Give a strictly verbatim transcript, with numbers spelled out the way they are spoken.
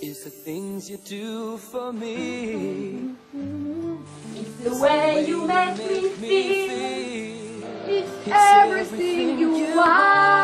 It's the things you do for me. It's the way you make me feel. It's everything you want.